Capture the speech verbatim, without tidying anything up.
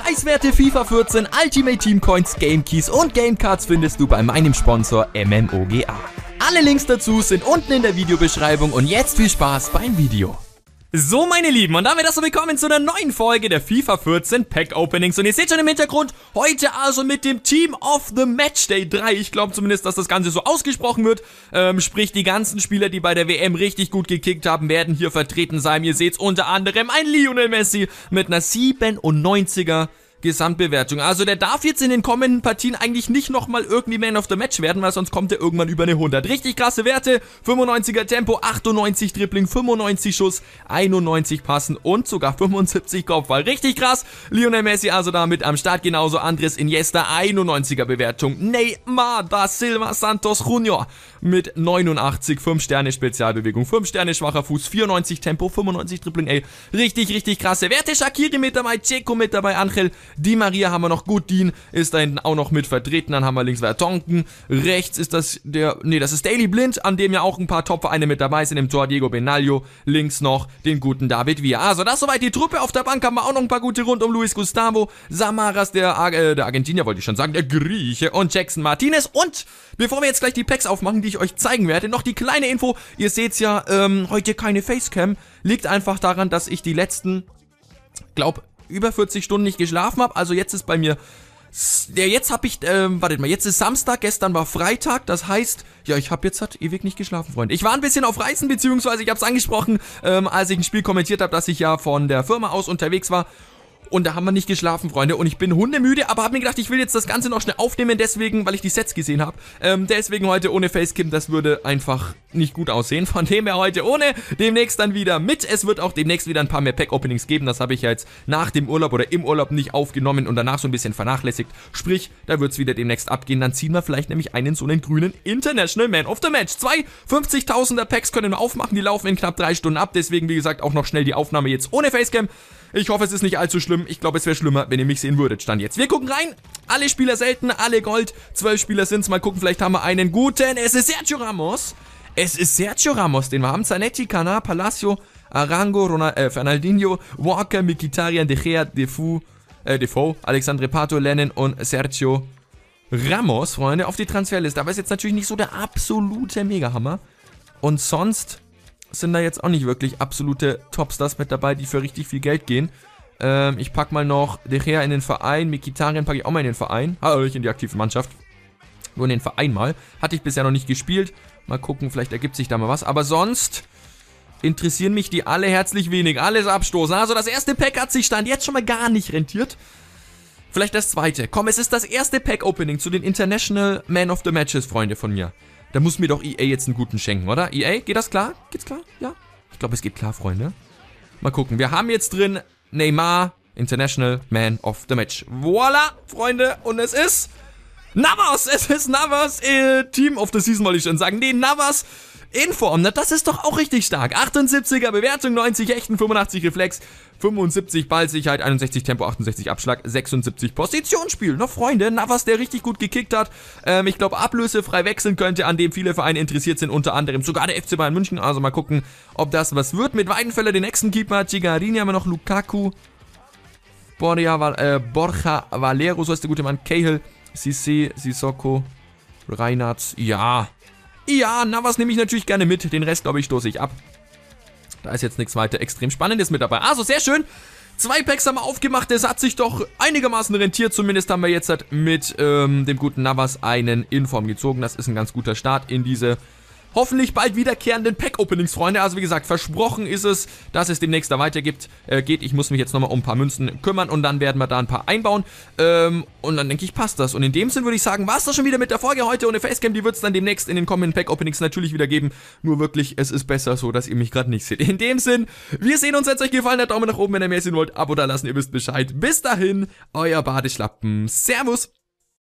Preiswerte FIFA vierzehn, Ultimate Team Coins, Game Keys und Game Cards findest du bei meinem Sponsor M M O G A. Alle Links dazu sind unten in der Videobeschreibung und jetzt viel Spaß beim Video. So, meine Lieben, und damit erstmal willkommen zu einer neuen Folge der FIFA vierzehn Pack Openings. Und ihr seht schon im Hintergrund, heute also mit dem Team of the Matchday drei. Ich glaube zumindest, dass das Ganze so ausgesprochen wird. Ähm, sprich, die ganzen Spieler, die bei der W M richtig gut gekickt haben, werden hier vertreten sein. Ihr seht unter anderem ein Lionel Messi mit einer siebenundneunziger Gesamtbewertung. Also der darf jetzt in den kommenden Partien eigentlich nicht nochmal irgendwie Man of the Match werden, weil sonst kommt er irgendwann über eine hundert. Richtig krasse Werte, fünfundneunziger Tempo, achtundneunzig Dribbling, fünfundneunzig Schuss, einundneunzig Passen und sogar fünfundsiebzig Kopfball. Richtig krass. Lionel Messi also damit am Start, genauso Andres Iniesta, einundneunziger Bewertung. Neymar da Silva Santos Junior mit neunundachtzig, fünf Sterne Spezialbewegung, fünf Sterne schwacher Fuß, vierundneunzig Tempo, fünfundneunzig Dribbling, ey. Richtig, richtig krasse Werte. Shaqiri mit dabei, Dzeko mit dabei, Angel Di Maria haben wir noch, gut, Dean ist da hinten auch noch mit vertreten, dann haben wir links Vertonken, rechts ist das der, nee, das ist Daily Blind, an dem ja auch ein paar Top-Vereine mit dabei sind, im Tor Diego Benaglio, links noch den guten David Villa. Also das soweit die Truppe, auf der Bank haben wir auch noch ein paar gute rund um Luis Gustavo, Samaras, der, Ar äh, der Argentinier wollte ich schon sagen, der Grieche und Jackson Martinez. Und bevor wir jetzt gleich die Packs aufmachen, die ich euch zeigen werde, noch die kleine Info, ihr seht's ja, ähm, heute keine Facecam, liegt einfach daran, dass ich die letzten, glaub, über vierzig Stunden nicht geschlafen habe, also jetzt ist bei mir, ja, jetzt habe ich, ähm, wartet mal, jetzt ist Samstag, gestern war Freitag, das heißt, ja, ich habe jetzt halt ewig nicht geschlafen, Freunde. Ich war ein bisschen auf Reisen, beziehungsweise ich habe es angesprochen, ähm, als ich ein Spiel kommentiert habe, dass ich ja von der Firma aus unterwegs war. Und da haben wir nicht geschlafen, Freunde. Und ich bin hundemüde, aber habe mir gedacht, ich will jetzt das Ganze noch schnell aufnehmen, deswegen, weil ich die Sets gesehen habe. Ähm, deswegen heute ohne Facecam, das würde einfach nicht gut aussehen. Von dem her heute ohne, demnächst dann wieder mit. Es wird auch demnächst wieder ein paar mehr Pack-Openings geben. Das habe ich ja jetzt nach dem Urlaub oder im Urlaub nicht aufgenommen und danach so ein bisschen vernachlässigt. Sprich, da wird es wieder demnächst abgehen. Dann ziehen wir vielleicht nämlich einen so einen grünen International Man of the Match. Zwei fünfzigtausender Packs können wir aufmachen, die laufen in knapp drei Stunden ab. Deswegen, wie gesagt, auch noch schnell die Aufnahme jetzt ohne Facecam. Ich hoffe, es ist nicht allzu schlimm. Ich glaube, es wäre schlimmer, wenn ihr mich sehen würdet. Stand jetzt. Wir gucken rein. Alle Spieler selten, alle Gold. Zwölf Spieler sind es. Mal gucken, vielleicht haben wir einen guten. Es ist Sergio Ramos. Es ist Sergio Ramos, den wir haben. Zanetti, Cana, Palacio, Arango, Ronald, äh, Fernandinho, Walker, Mkhitaryan, De Gea, Defoe, äh, Defoe, Alexandre Pato, Lennon und Sergio Ramos, Freunde, auf die Transferliste. Aber ist jetzt natürlich nicht so der absolute Megahammer. Und sonst sind da jetzt auch nicht wirklich absolute Topstars mit dabei, die für richtig viel Geld gehen. Ähm, ich pack mal noch De Gea in den Verein, Mkhitaryan packe ich auch mal in den Verein. Also nicht in die aktive Mannschaft, nur in den Verein mal. Hatte ich bisher noch nicht gespielt. Mal gucken, vielleicht ergibt sich da mal was. Aber sonst interessieren mich die alle herzlich wenig. Alles abstoßen. Also das erste Pack hat sich Stand jetzt schon mal gar nicht rentiert. Vielleicht das zweite. Komm, es ist das erste Pack-Opening zu den International Man of the Matches, Freunde von mir. Da muss mir doch E A jetzt einen guten schenken, oder? E A, geht das klar? Geht's klar? Ja? Ich glaube, es geht klar, Freunde. Mal gucken. Wir haben jetzt drin Neymar, International Man of the Match. Voila, Freunde. Und es ist Navas. Es ist Navas. Äh, Team of the Season wollte ich schon sagen. Nee, Navas in Form. Na, das ist doch auch richtig stark. achtundsiebziger Bewertung, neunzig Echten, fünfundachtzig Reflex, fünfundsiebzig Ballsicherheit, einundsechzig Tempo, achtundsechzig Abschlag, sechsundsiebzig Positionsspiel. Na, Freunde, Navas, der richtig gut gekickt hat. Ähm, ich glaube, ablösefrei wechseln könnte, an dem viele Vereine interessiert sind, unter anderem sogar der F C Bayern München. Also mal gucken, ob das was wird. Mit Weidenfeller den nächsten Keeper, Chigarini haben wir noch, Lukaku, Borja, äh, Borja Valero, so ist der gute Mann, Cahill, Cissé, Sissoko, Reinhardt, ja. Ja, Navas nehme ich natürlich gerne mit. Den Rest, glaube ich, stoße ich ab. Da ist jetzt nichts weiter extrem Spannendes mit dabei. Also, sehr schön. Zwei Packs haben wir aufgemacht. Das hat sich doch einigermaßen rentiert. Zumindest haben wir jetzt halt mit ähm, dem guten Navas einen Inform gezogen. Das ist ein ganz guter Start in diese hoffentlich bald wiederkehrenden Pack-Openings, Freunde. Also wie gesagt, versprochen ist es, dass es demnächst da weitergibt. Äh, geht, ich muss mich jetzt nochmal um ein paar Münzen kümmern und dann werden wir da ein paar einbauen. Ähm, und dann denke ich, passt das. Und in dem Sinn würde ich sagen, war es das schon wieder mit der Folge heute ohne Facecam. Die wird es dann demnächst in den kommenden Pack-Openings natürlich wieder geben. Nur wirklich, es ist besser so, dass ihr mich gerade nicht seht. In dem Sinn, wir sehen uns, wenn es euch gefallen hat. Daumen nach oben, wenn ihr mehr sehen wollt. Abo da lassen, ihr wisst Bescheid. Bis dahin, euer Badeschlappen. Servus.